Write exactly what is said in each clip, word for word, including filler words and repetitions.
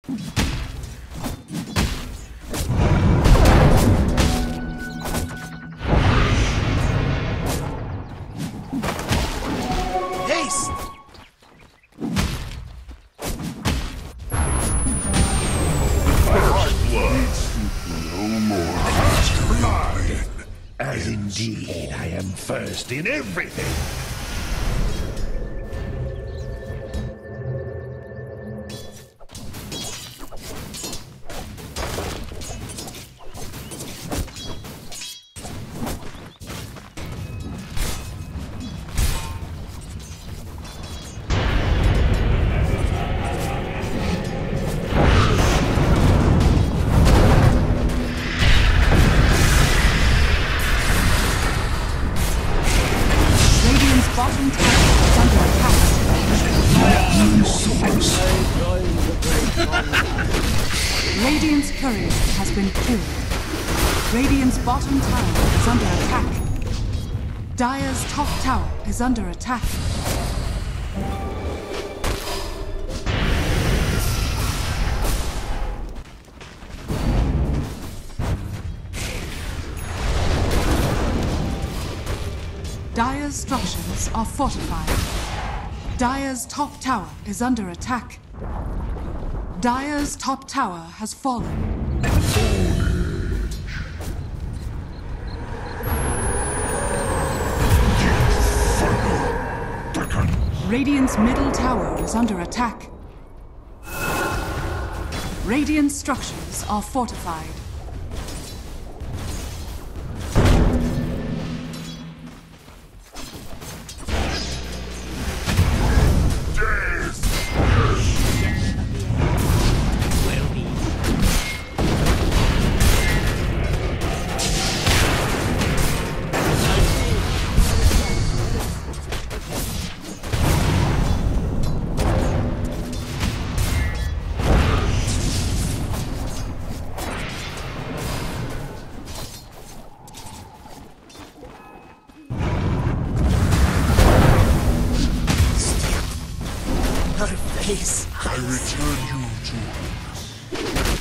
As indeed I am first in everything. Bottom tower is under attack. Radiant's courier has been killed. Radiant's bottom tower is under attack. Dire's top tower is under attack. Dire's structures are fortified. Dire's top tower is under attack. Dire's top tower has fallen. Radiant's middle tower is under attack. Radiant structures are fortified. I return you to us.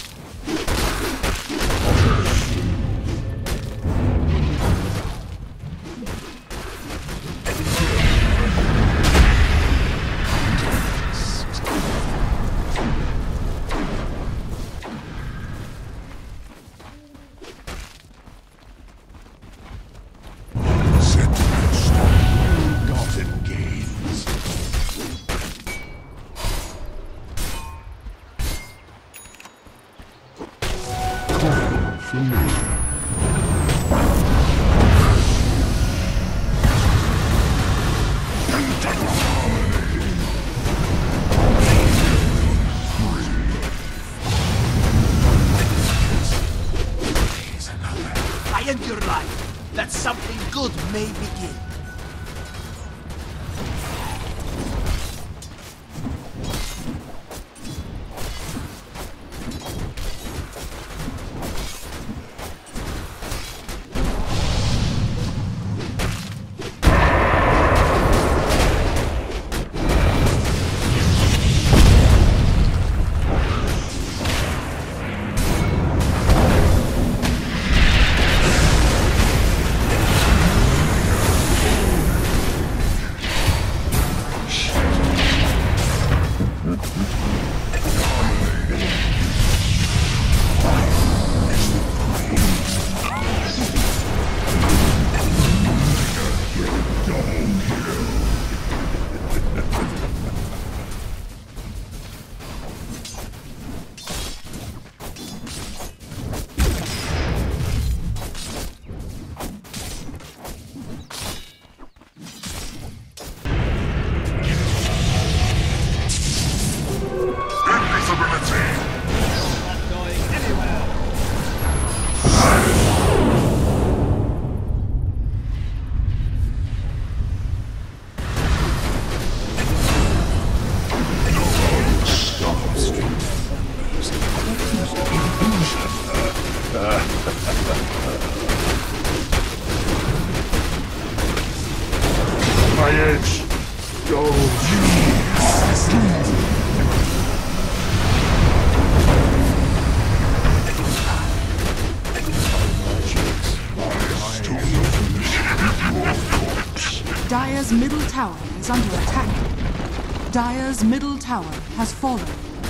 I end your life, that something good may begin. My edge. Go. Dire's middle tower is under attack. Dire's middle tower has fallen.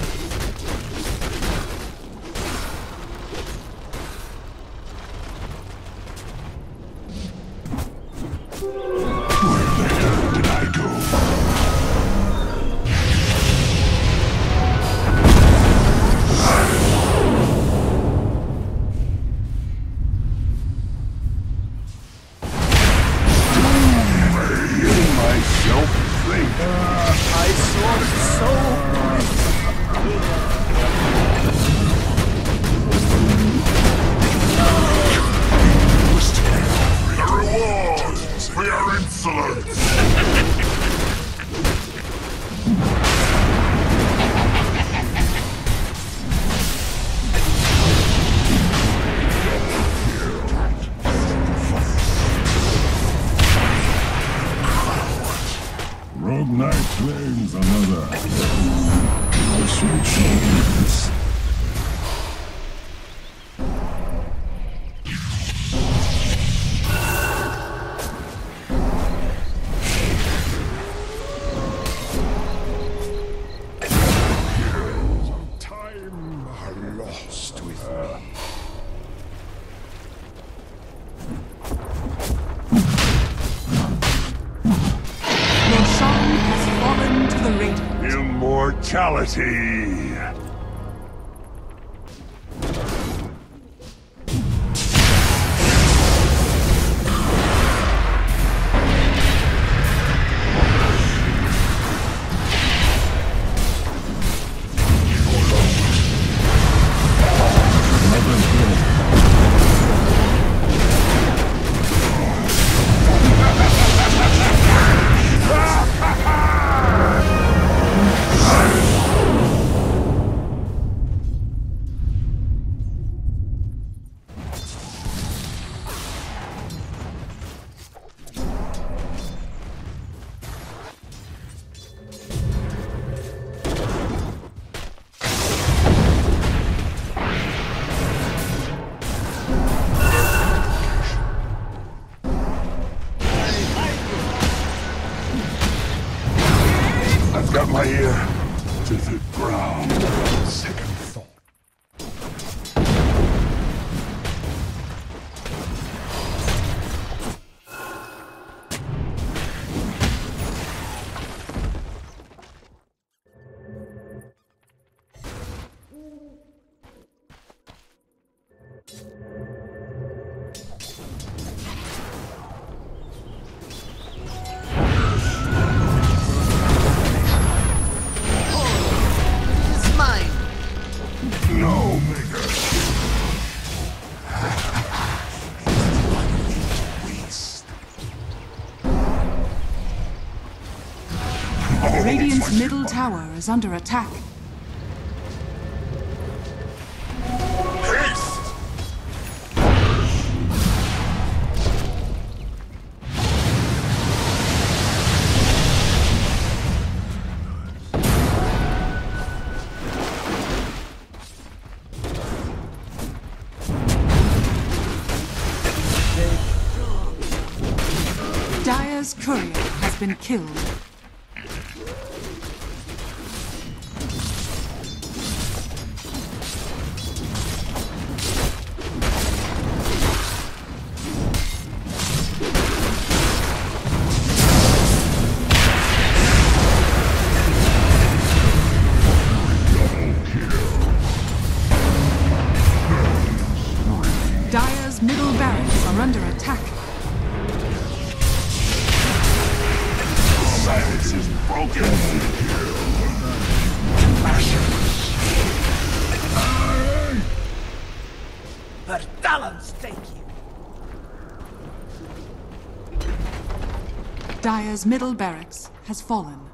Rogue Knight claims another. This will change this. Time lost with her. Immortality! Got my ear to the ground. Second thought. Radiant's middle tower is under attack. Haste! Dire's courier has been killed. Dire's middle barracks are under attack. Silence is broken. Her talons take you. Dire's middle barracks has fallen.